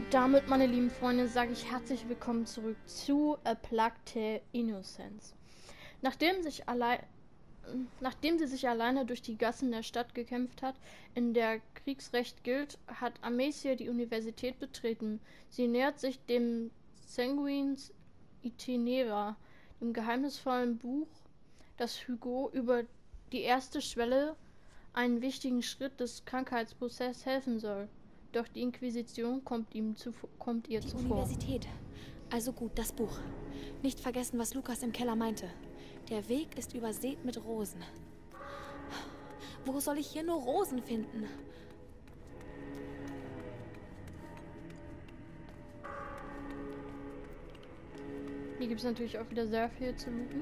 damit, meine lieben Freunde, sage ich herzlich willkommen zurück zu A Plague Tale: Innocence. Nachdem, nachdem sie sich alleine durch die Gassen der Stadt gekämpft hat, in der Kriegsrecht gilt, hat Amicia die Universität betreten. Sie nähert sich dem Sanguinis Itinera, dem geheimnisvollen Buch, das Hugo über die erste Schwelle, einen wichtigen Schritt des Krankheitsprozesses, helfen soll. Doch die Inquisition kommt ihr Die zuvor. Universität. Also gut, das Buch. Nicht vergessen, was Lukas im Keller meinte. Der Weg ist übersät mit Rosen. Wo soll ich hier nur Rosen finden? Hier gibt es natürlich auch wieder sehr viel zu looten.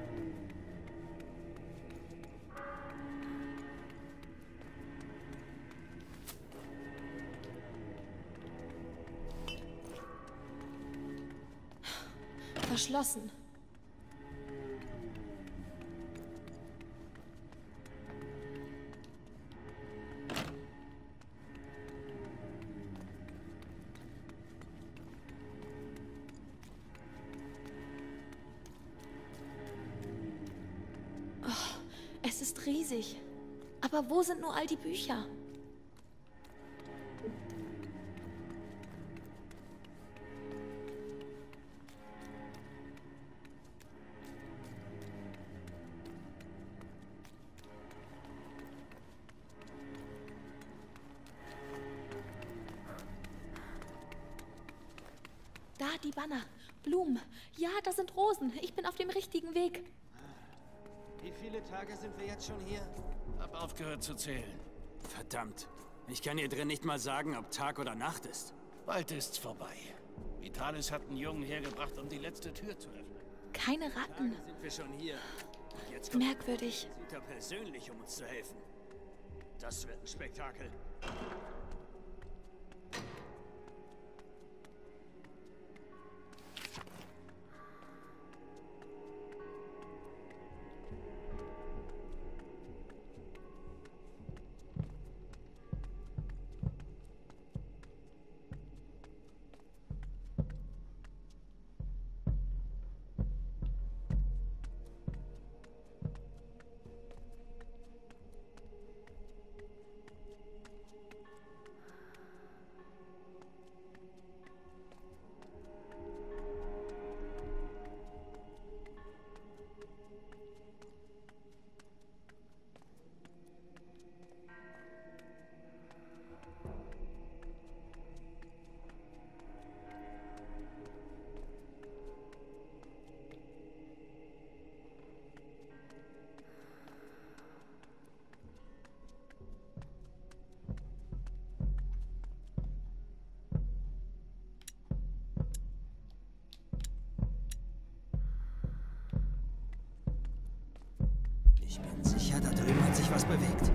Verschlossen. Oh, es ist riesig. Aber wo sind nur all die Bücher? Da, die Banner. Blumen. Ja, das sind Rosen. Ich bin auf dem richtigen Weg. Wie viele Tage sind wir jetzt schon hier? Hab aufgehört zu zählen. Verdammt. Ich kann hier drin nicht mal sagen, ob Tag oder Nacht ist. Bald ist's vorbei. Vitalis hat einen Jungen hergebracht, um die letzte Tür zu öffnen. Keine Ratten. Tage sind wir schon hier. Und jetzt kommt Merkwürdig. Suter persönlich, um uns zu helfen. Das wird ein Spektakel. Ich bin sicher, da drüben hat sich was bewegt.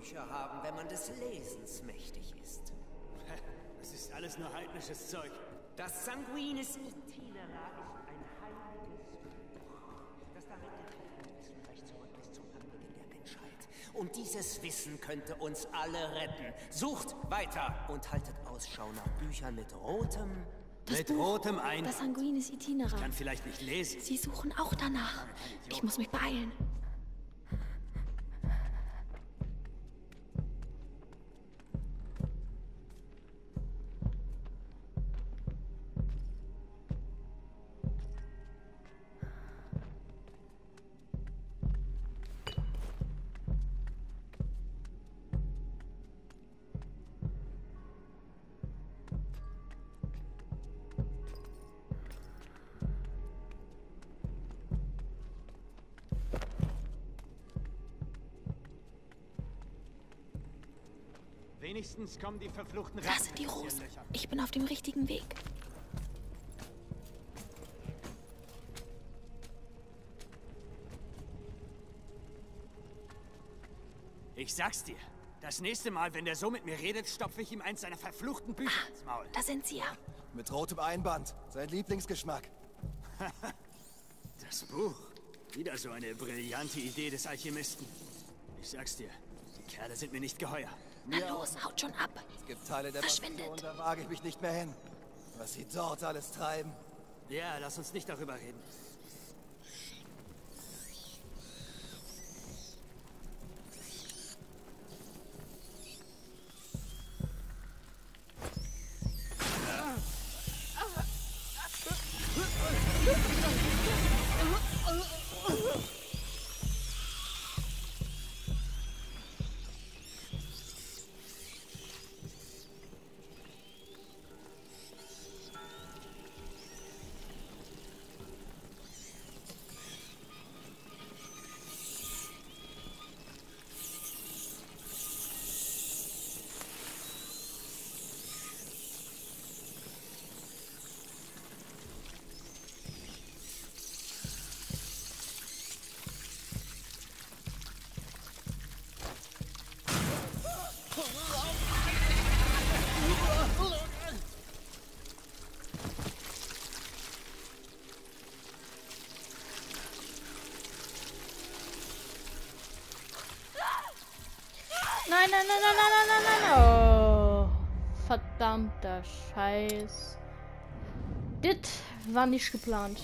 Bücher haben, wenn man des Lesens mächtig ist. Das ist alles nur heidnisches Zeug. Das Sanguinis Itinera ist ein heiliges Buch, das darin geteilte Wissen reicht zurück bis zum Anbeginn der Menschheit. Und dieses Wissen könnte uns alle retten. Sucht weiter und haltet Ausschau nach Büchern mit rotem... Mit rotem Einband. Das Sanguinis Itinera. Ich kann vielleicht nicht lesen. Sie suchen auch danach. Ich muss mich beeilen. Wenigstens kommen die verfluchten Da sind die Rosen. Ich bin auf dem richtigen Weg. Ich sag's dir. Das nächste Mal, wenn der so mit mir redet, stopfe ich ihm eins seiner verfluchten Bücher ins Maul. Da sind sie ja. Mit rotem Einband. Sein Lieblingsgeschmack. Das Buch. Wieder so eine brillante Idee des Alchemisten. Ich sag's dir, die Kerle sind mir nicht geheuer. Na los, haut schon ab. Es gibt Teile der Verschwindet. Passion, da wage ich mich nicht mehr hin. Was sie dort alles treiben. Ja, lass uns nicht darüber reden. Nein, nein, nein, nein, nein, nein, nein, nein. Oh, verdammter Scheiß. Das war nicht geplant.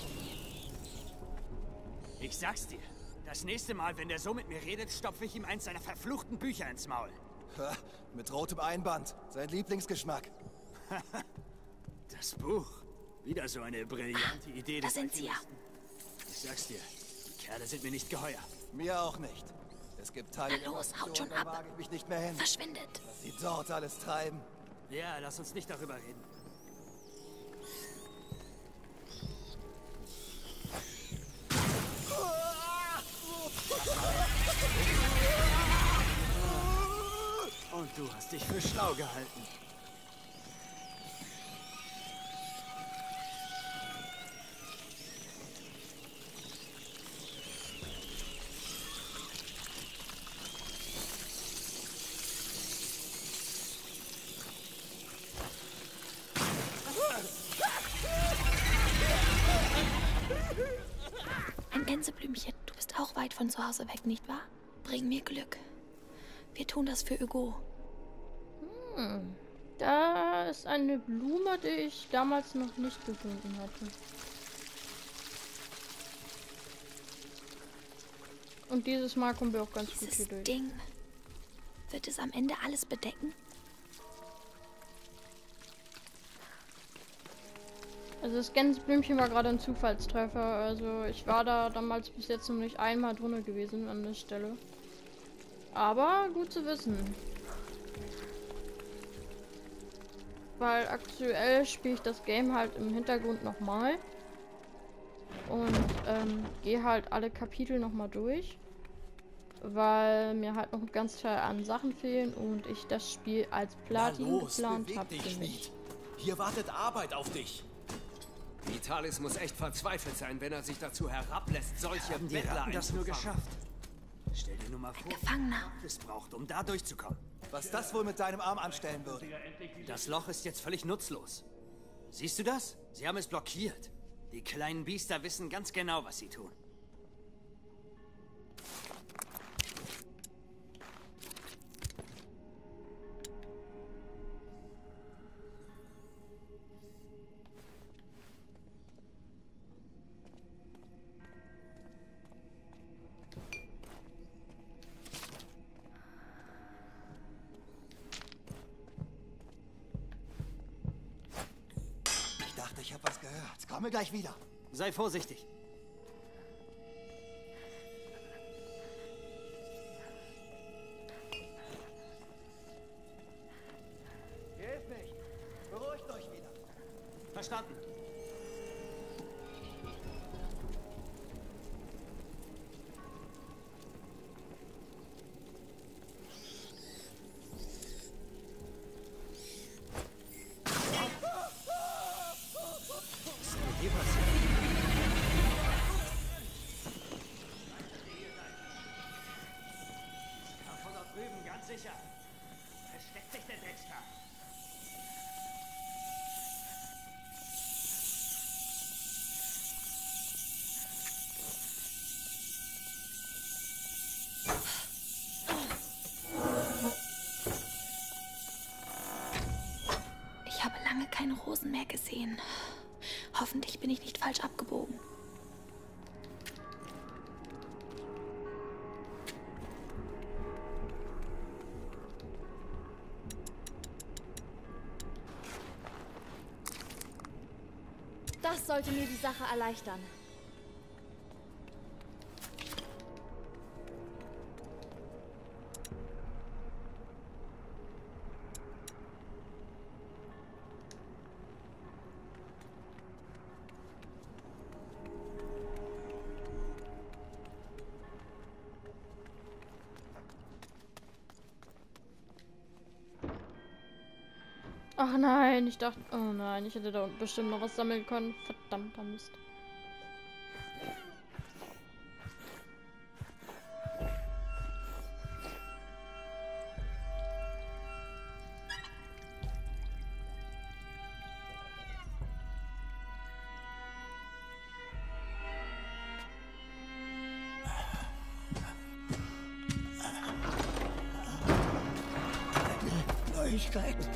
Ich sag's dir. Das nächste Mal, wenn der so mit mir redet, stopfe ich ihm eins seiner verfluchten Bücher ins Maul. Mit rotem Einband. Sein Lieblingsgeschmack. Das Buch. Wieder so eine brillante Idee Da des sind sie ja. Alchemisten. Ich sag's dir, die Kerle sind mir nicht geheuer. Mir auch nicht. Es gibt Teile Na los, der haut schon Passion, da ab. wage ich mich nicht mehr hin. Verschwindet. Was sie dort alles treiben. Ja, lass uns nicht darüber reden. Und du hast dich für schlau gehalten. Ein Gänseblümchen, du bist auch weit von zu Hause weg, nicht wahr? Bring mir Glück. Wir tun das für Hugo. Da ist eine Blume, die ich damals noch nicht gefunden hatte. Und dieses Mal kommen wir auch ganz gut hier Dieses durch. Ding. Wird es am Ende alles bedecken? Also das Gänseblümchen war gerade ein Zufallstreffer. Also ich war da damals bis jetzt noch nicht einmal drunter gewesen an der Stelle. Aber gut zu wissen. Weil aktuell spiele ich das Game halt im Hintergrund nochmal. Und gehe halt alle Kapitel nochmal durch. Weil mir halt noch ein ganz Teil an Sachen fehlen und ich das Spiel als Platin geplant habe für mich. Hier wartet Arbeit auf dich. Vitalis muss echt verzweifelt sein, wenn er sich dazu herablässt, solche Haben die Bettler Ratten das nur einzufangen. geschafft? Stell dir nur mal vor, Gefangener. was es braucht, um da durchzukommen. Was das wohl mit deinem Arm anstellen würde? Das Loch ist jetzt völlig nutzlos. Siehst du das? Sie haben es blockiert. Die kleinen Biester wissen ganz genau, was sie tun. Ich habe was gehört. Komme gleich wieder. Sei vorsichtig. Hilf nicht. Beruhigt euch wieder. Verstanden. Sicher. Versteckt sich der Dexter. Ich habe lange keine Rosen mehr gesehen. Hoffentlich bin ich nicht falsch abgebogen. Das sollte mir die Sache erleichtern. Ach nein, ich dachte... Oh nein, ich hätte da unten bestimmt noch was sammeln können. Verdammter Mist. Neuigkeiten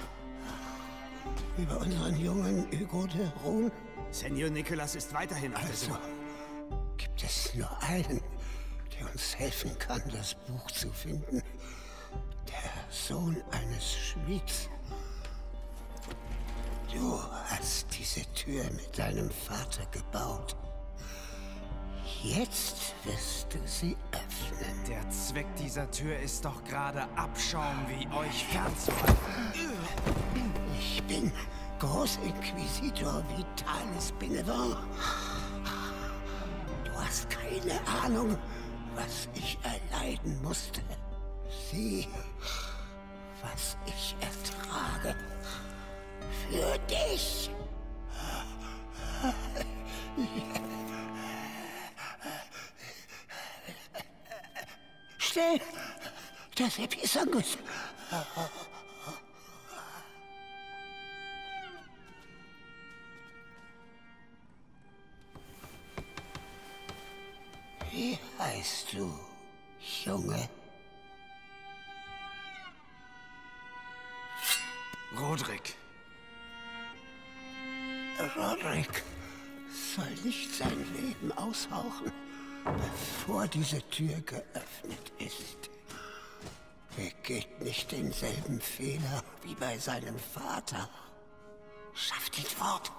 über unseren jungen Hugo de Rune. Senior Nicholas ist weiterhin auf der Suche. Gibt es nur einen, der uns helfen kann, das Buch zu finden? Der Sohn eines Schmieds. Du hast diese Tür mit deinem Vater gebaut. Jetzt wirst du sie öffnen. Der Zweck dieser Tür ist doch gerade Abschaum wie euch fernzuhalten. Ich bin Großinquisitor Vitalis Benevent. Du hast keine Ahnung, was ich erleiden musste. Sieh, was ich ertrage. Für dich. Schnell! Das Episangus! Wie heißt du, Junge? Rodrik. Rodrik soll nicht sein Leben aushauchen, bevor diese Tür geöffnet ist. Begeht nicht denselben Fehler wie bei seinem Vater. Schafft ihn fort.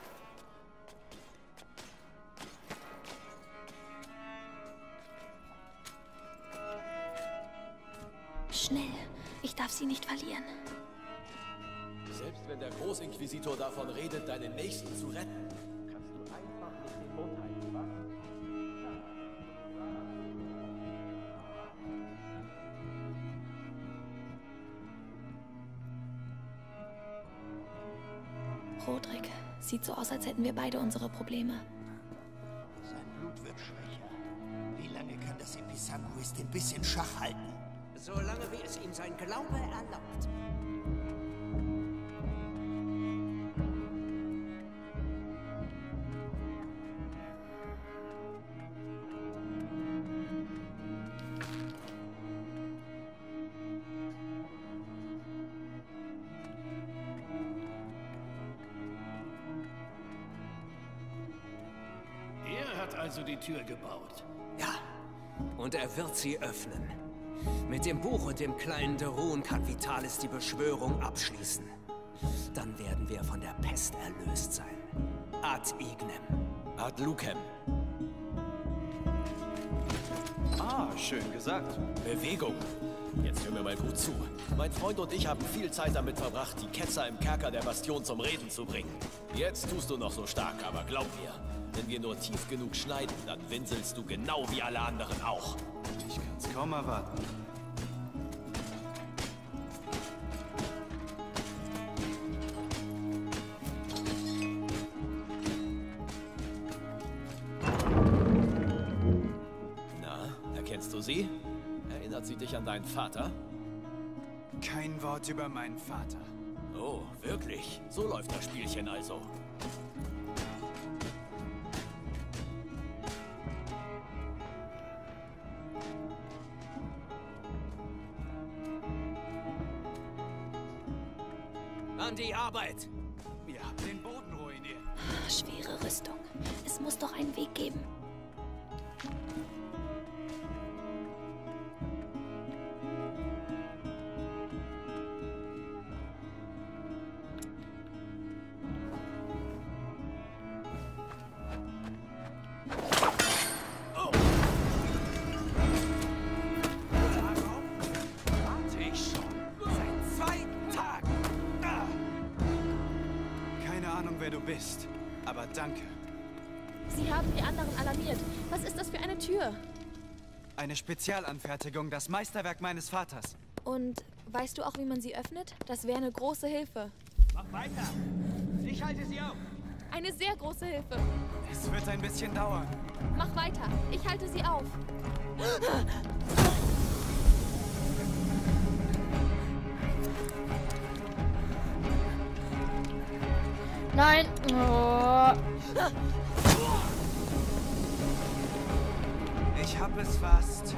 Schnell, ich darf sie nicht verlieren. Selbst wenn der Großinquisitor davon redet, deinen Nächsten zu retten, kannst du einfach nicht den Mund halten, was? Rodrik, sieht so aus, als hätten wir beide unsere Probleme. Sein Blut wird schwächer. Wie lange kann das Imperium die Sanguis ein bisschen Schach halten. Solange wie es ihm sein Glaube erlaubt. Er hat also die Tür gebaut. Ja, und er wird sie öffnen. Mit dem Buch und dem kleinen Derun kann Vitalis die Beschwörung abschließen. Dann werden wir von der Pest erlöst sein. Ad ignem. Ad lucem. Ah, schön gesagt. Bewegung. Jetzt hör mir mal gut zu. Mein Freund und ich haben viel Zeit damit verbracht, die Ketzer im Kerker der Bastion zum Reden zu bringen. Jetzt tust du noch so stark, aber glaub mir, wenn wir nur tief genug schneiden, dann winselst du genau wie alle anderen auch. Ich kann's kaum erwarten. Na, erkennst du sie? Erinnert sie dich an deinen Vater? Kein Wort über meinen Vater. Oh, wirklich? So läuft das Spielchen also. An die Arbeit! Ihr habt den Boden ruiniert. Schwere Rüstung. Es muss doch einen Weg geben. Warte ich schon. Seit 2 Tagen. Keine Ahnung, wer du bist, aber danke. Sie haben die anderen alarmiert. Was ist das für eine Tür? Eine Spezialanfertigung, das Meisterwerk meines Vaters. Und weißt du auch, wie man sie öffnet? Das wäre eine große Hilfe. Mach weiter! Ich halte sie auf! Eine sehr große Hilfe. Es wird ein bisschen dauern. Mach weiter. Ich halte sie auf. Nein. Oh. Ich hab es fast.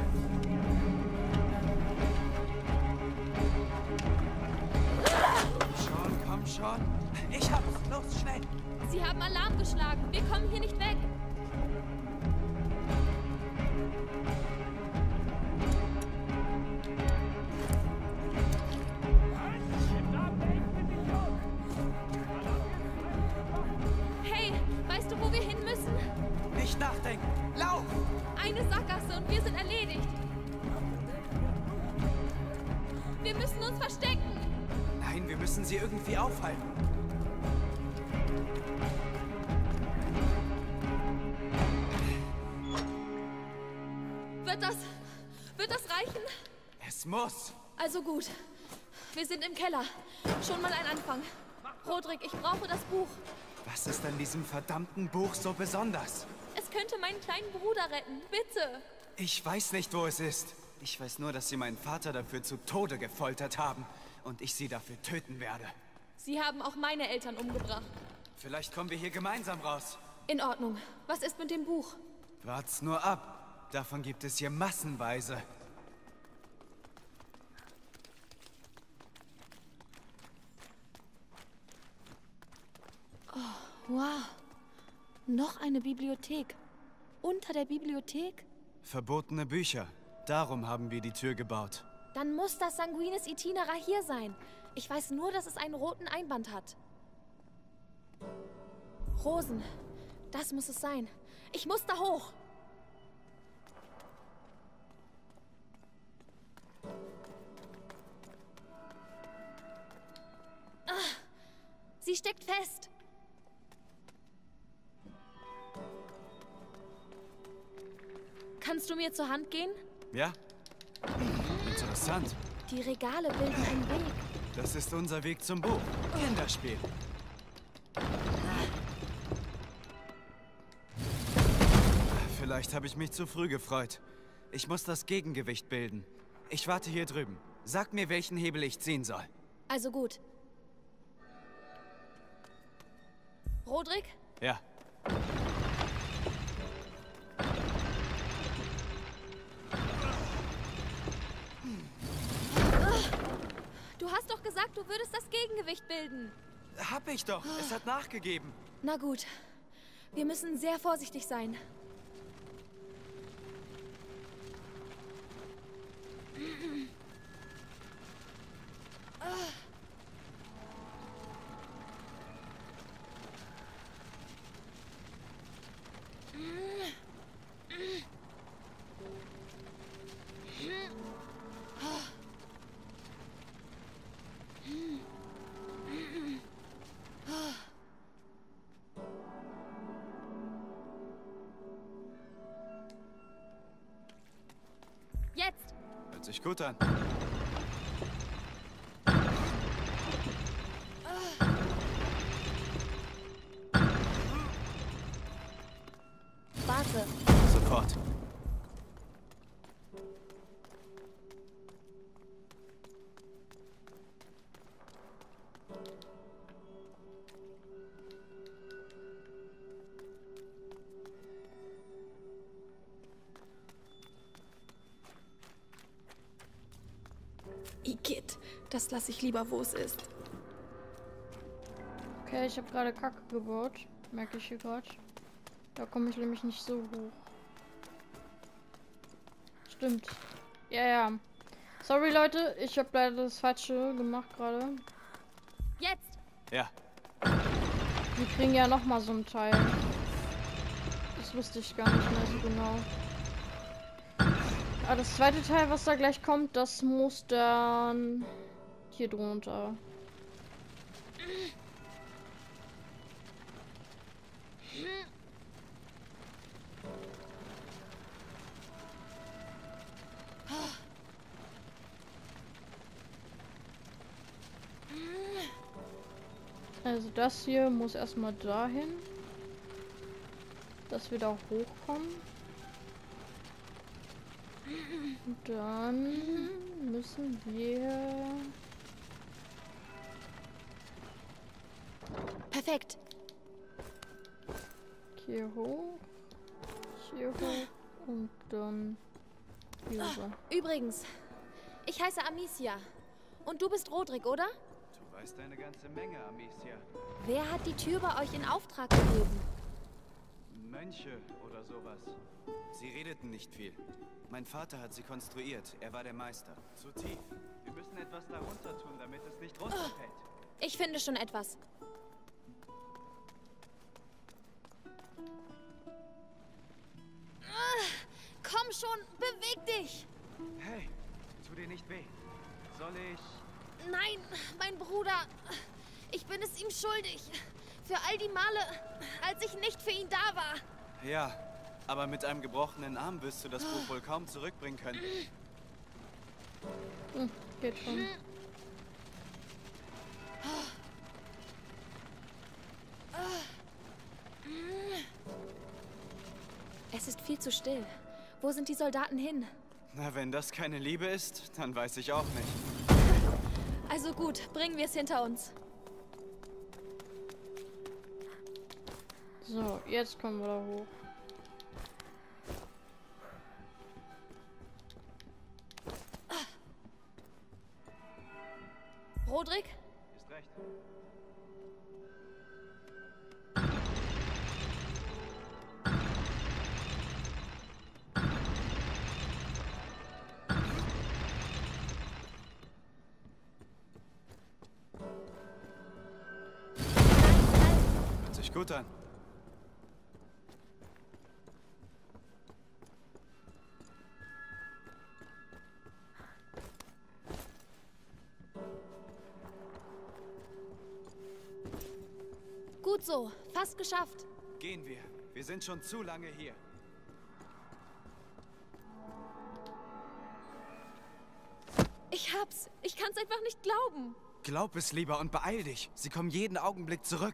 Schon, komm schon. Ich hab's. Los, schnell. Sie haben Alarm geschlagen. Wir kommen hier nicht weg. Hey, weißt du, wo wir hin müssen? Nicht nachdenken. Lauf! Eine Sackgasse und wir sind erledigt. Wir müssen uns verstecken. Nein, wir müssen sie irgendwie aufhalten. Wird das reichen? Es muss. Also gut. Wir sind im Keller. Schon mal ein Anfang. Rodrik, ich brauche das Buch. Was ist an diesem verdammten Buch so besonders? Es könnte meinen kleinen Bruder retten. Bitte. Ich weiß nicht, wo es ist. Ich weiß nur, dass sie meinen Vater dafür zu Tode gefoltert haben und ich sie dafür töten werde. Sie haben auch meine Eltern umgebracht. Vielleicht kommen wir hier gemeinsam raus. In Ordnung. Was ist mit dem Buch? Wart's nur ab. Davon gibt es hier massenweise. Oh, wow. Noch eine Bibliothek. Unter der Bibliothek? Verbotene Bücher. Darum haben wir die Tür gebaut. Dann muss das Sanguinis Itinera hier sein. Ich weiß nur, dass es einen roten Einband hat. Rosen. Das muss es sein. Ich muss da hoch. Ah, sie steckt fest. Kannst du mir zur Hand gehen? Ja? Interessant. Die Regale bilden einen Weg. Das ist unser Weg zum Buch. Kinderspiel. Vielleicht habe ich mich zu früh gefreut. Ich muss das Gegengewicht bilden. Ich warte hier drüben. Sag mir, welchen Hebel ich ziehen soll. Also gut. Rodrik? Ja. Du hast doch gesagt, du würdest das Gegengewicht bilden. Hab ich doch. Es hat nachgegeben. Na gut. Wir müssen sehr vorsichtig sein. Jetzt! Hört sich gut an. Warte. Sofort. Igitt, das lasse ich lieber, wo es ist. Okay, ich habe gerade Kacke gebaut. Merke ich hier gerade. Da komme ich nämlich nicht so hoch. Stimmt. Ja, ja. Sorry, Leute. Ich habe leider das Falsche gemacht gerade. Jetzt! Ja. Wir kriegen ja nochmal so ein Teil. Das wusste ich gar nicht mehr so genau. Aber das zweite Teil, was da gleich kommt, das muss dann hier drunter. Also das hier muss erstmal dahin, dass wir da hochkommen. Und dann müssen wir... Perfekt. Hier hoch und dann hier rüber. Übrigens, ich heiße Amicia. Und du bist Rodrik, oder? Du weißt eine ganze Menge, Amicia. Wer hat die Tür bei euch in Auftrag gegeben? Mönche oder sowas. Sie redeten nicht viel. Mein Vater hat sie konstruiert. Er war der Meister. Zu tief. Wir müssen etwas darunter tun, damit es nicht runterfällt. Ich finde schon etwas. Komm schon, beweg dich! Hey, tu dir nicht weh. Soll ich... Nein, mein Bruder. Ich bin es ihm schuldig. Für all die Male, als ich nicht für ihn da war. Ja, aber mit einem gebrochenen Arm wirst du das Buch wohl kaum zurückbringen können. Geht schon. Es ist viel zu still. Wo sind die Soldaten hin? Na, wenn das keine Liebe ist, dann weiß ich auch nicht. Also gut, bringen wir es hinter uns. So, jetzt kommen wir da hoch. Rodrik? Ist recht. Hört sich gut an. Gut so, fast geschafft. Gehen wir. Wir sind schon zu lange hier. Ich hab's. Ich kann's einfach nicht glauben. Glaub es lieber und beeil dich. Sie kommen jeden Augenblick zurück.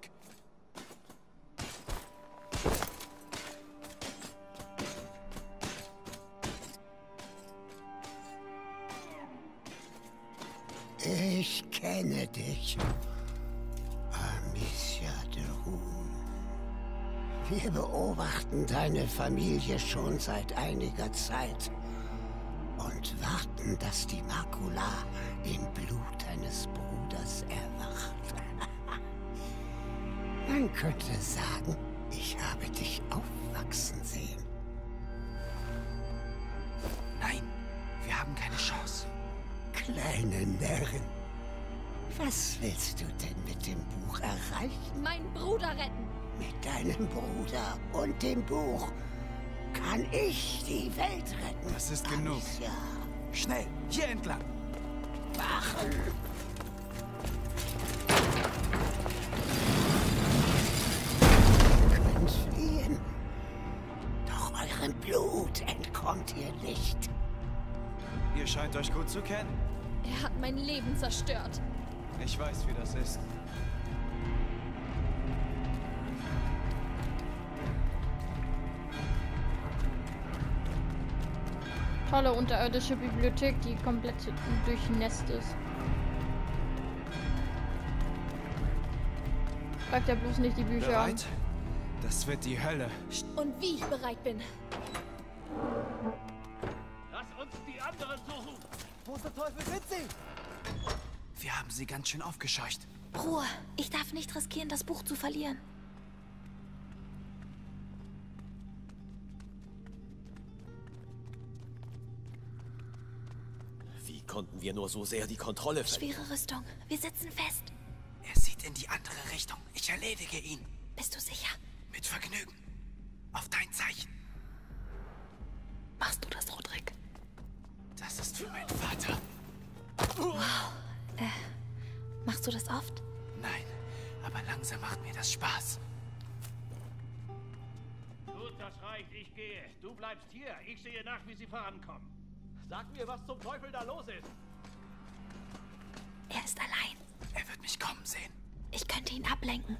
Ich kenne dich. Amicia de Rune. Wir beobachten deine Familie schon seit einiger Zeit und warten, dass die Makula im Blut deines Bruders erwacht. Man könnte sagen, ich habe dich aufwachsen sehen. Nein, wir haben keine Chance. Kleine Närrin, was willst du denn mit dem Buch erreichen? Meinen Bruder retten. Mit deinem Bruder und dem Buch kann ich die Welt retten. Das ist genug. Amicia. Schnell, hier entlang. Wachen! Ihr könnt fliehen. Doch eurem Blut entkommt ihr nicht. Ihr scheint euch gut zu kennen. Er hat mein Leben zerstört. Ich weiß, wie das ist. Tolle unterirdische Bibliothek, die komplett durchnässt ist. Fragt ja bloß nicht die Bücher an. Bereit? Das wird die Hölle. Und wie ich bereit bin. Lass uns die anderen suchen. Wo zum Teufel sind sie? Wir haben sie ganz schön aufgescheucht. Ruhe. Ich darf nicht riskieren, das Buch zu verlieren. Wie konnten wir nur so sehr die Kontrolle verlieren? Schwere Rüstung. Wir sitzen fest. Er sieht in die andere Richtung. Ich erledige ihn. Bist du sicher? Mit Vergnügen. Auf dein Zeichen. Machst du das, Rodrik? Das ist für meinen Vater. Machst du das oft? Nein, aber langsam macht mir das Spaß. Gut, das reicht. Ich gehe. Du bleibst hier. Ich sehe nach, wie sie vorankommen. Sag mir, was zum Teufel da los ist. Er ist allein. Er wird mich kommen sehen. Ich könnte ihn ablenken.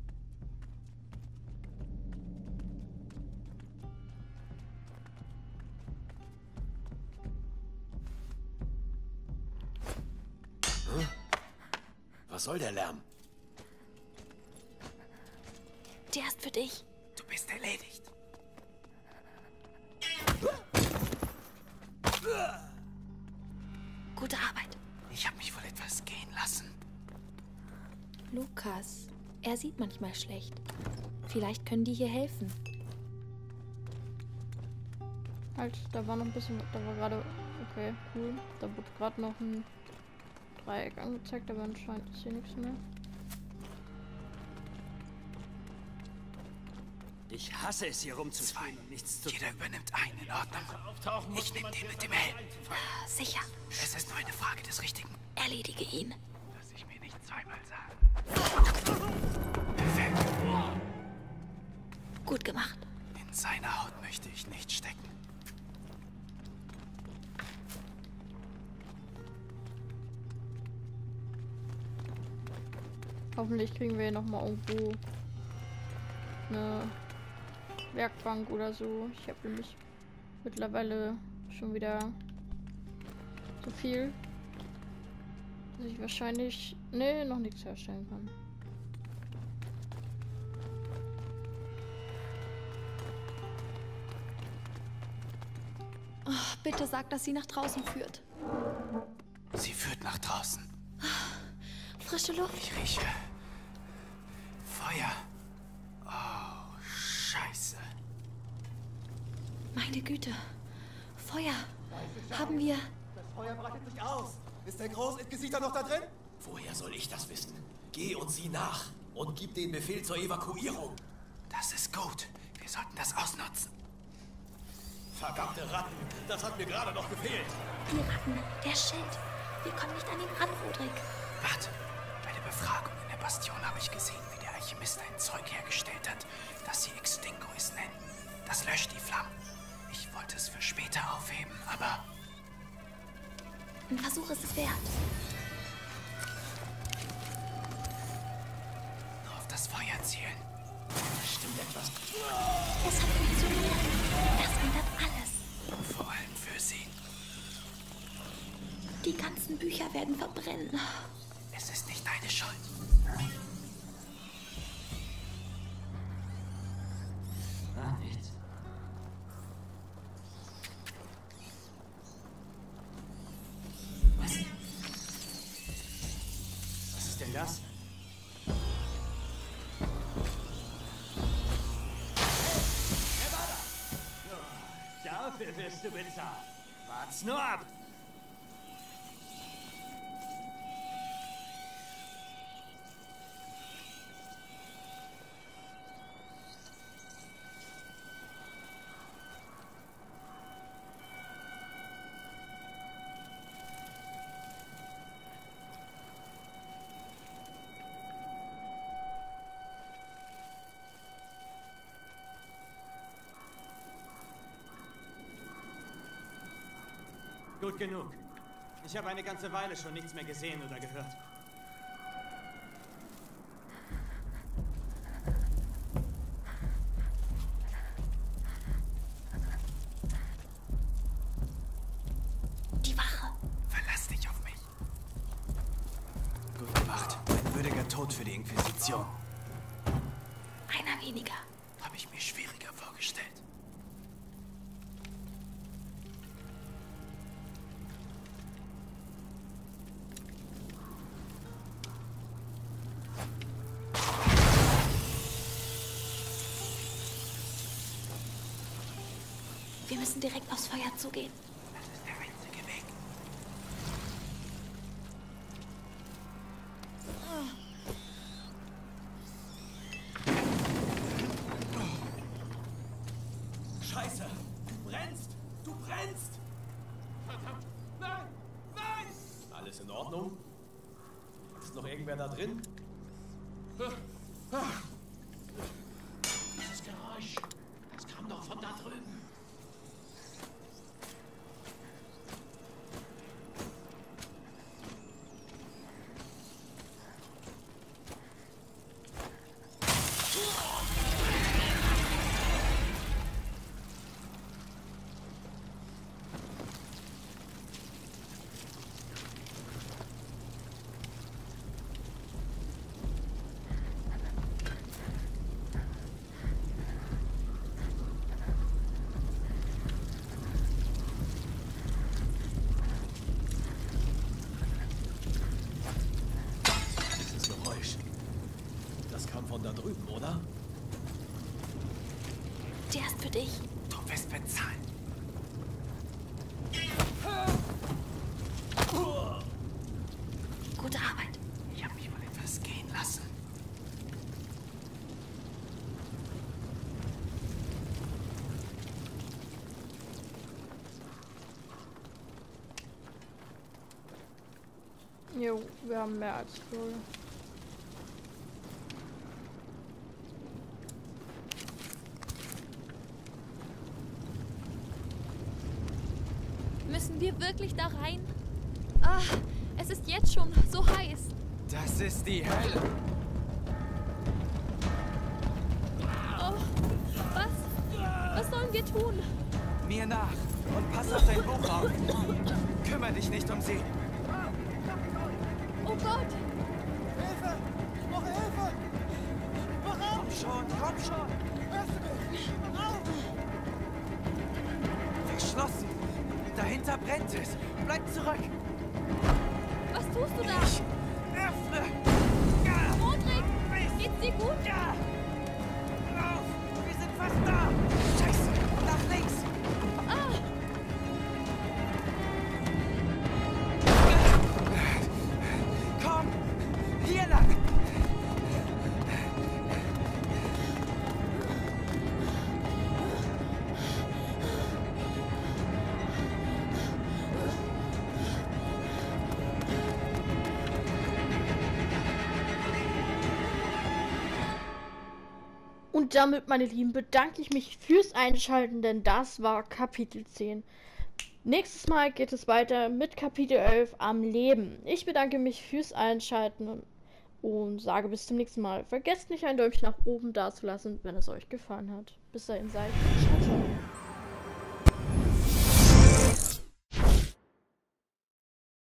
Was soll der Lärm? Der ist für dich. Du bist erledigt. Gute Arbeit. Ich habe mich wohl etwas gehen lassen. Lukas, er sieht manchmal schlecht. Vielleicht können die hier helfen. Halt, da war noch ein bisschen, da war gerade, okay, cool. Da wurde gerade noch ein Dreieck angezeigt, aber anscheinend ist hier nichts mehr. Ich hasse es, hier rumzuschreien und nichts zu tun. Jeder übernimmt einen, in Ordnung. Auftauchen Ich nehme den mit dem Helm. Sicher. Es ist nur eine Frage des Richtigen. Erledige ihn. Lass ich mir nicht zweimal sagen. Perfekt. Gut gemacht. In seiner Haut möchte ich nicht stecken. Hoffentlich kriegen wir hier nochmal irgendwo eine Werkbank oder so. Ich habe nämlich mittlerweile schon wieder so viel, dass ich wahrscheinlich noch nichts herstellen kann. Oh, bitte sag, dass sie nach draußen führt. Sie führt nach draußen. Frische Luft. Ich rieche Feuer. Oh, Scheiße. Meine Güte. Feuer. Haben wir... Das Feuer breitet sich aus. Ist der Großinquisitor noch da drin? Woher soll ich das wissen? Geh und sieh nach und gib den Befehl zur Evakuierung. Das ist gut. Wir sollten das ausnutzen. Verdammte Ratten, das hat mir gerade noch gefehlt. Die Ratten. Der Schild. Wir kommen nicht an ihn ran, Rodrik. Warte. Bei der Befragung in der Bastion habe ich gesehen, wie der Alchemist ein Zeug hergestellt hat, das sie Extinguis nennen. Das löscht die Flammen. Ich wollte es für später aufheben, aber... Ein Versuch ist es wert. Nur auf das Feuer zielen. Stimmt etwas. Es hat funktioniert. Das ändert alles. Vor allem für sie. Die ganzen Bücher werden verbrennen. Es ist nicht deine Schuld. Ah, nichts. Was ist denn das? Dafür wirst du bezahlt. Wart's nur ab! Gut genug. Ich habe eine ganze Weile schon nichts mehr gesehen oder gehört. Die Wache. Verlass dich auf mich. Gut gemacht. Ein würdiger Tod für die Inquisition. Einer weniger. Habe ich mir schwieriger vorgestellt. Wir müssen direkt aufs Feuer zugehen. Das ist der einzige Weg. Scheiße! Du brennst! Du brennst! Verdammt! Nein! Nein! Alles in Ordnung? Ist noch irgendwer da drin? Dieses Geräusch, das kam doch von da drüben. Von da drüben, oder? Der ist für dich. Du wirst bezahlt. Gute Arbeit. Ich habe mich mal etwas gehen lassen. Jo, wir haben mehr als voll. Müssen wir wirklich da rein? Ah, es ist jetzt schon so heiß. Das ist die Hölle. Oh, was sollen wir tun? Mir nach und pass auf dein Buch auf. Kümmer dich nicht um sie. Oh Gott! Hilfe! Ich brauche Hilfe! Mach auf! Komm schon, komm schon. Hörst du mich? Mach auf! Verschlossen. Dahinter brennt es. Bleib zurück. Was tust du da? Ich öffne. Modric, geht's dir gut? Ja. Lauf. Wir sind fast da. Scheiße. Nach links. Ah, Komm. Hier lang. Und damit, meine Lieben, bedanke ich mich fürs Einschalten, denn das war Kapitel 10. Nächstes Mal geht es weiter mit Kapitel 11 am Leben. Ich bedanke mich fürs Einschalten und sage bis zum nächsten Mal. Vergesst nicht, ein Däumchen nach oben dazulassen, wenn es euch gefallen hat. Bis dahin, seid ciao, ciao.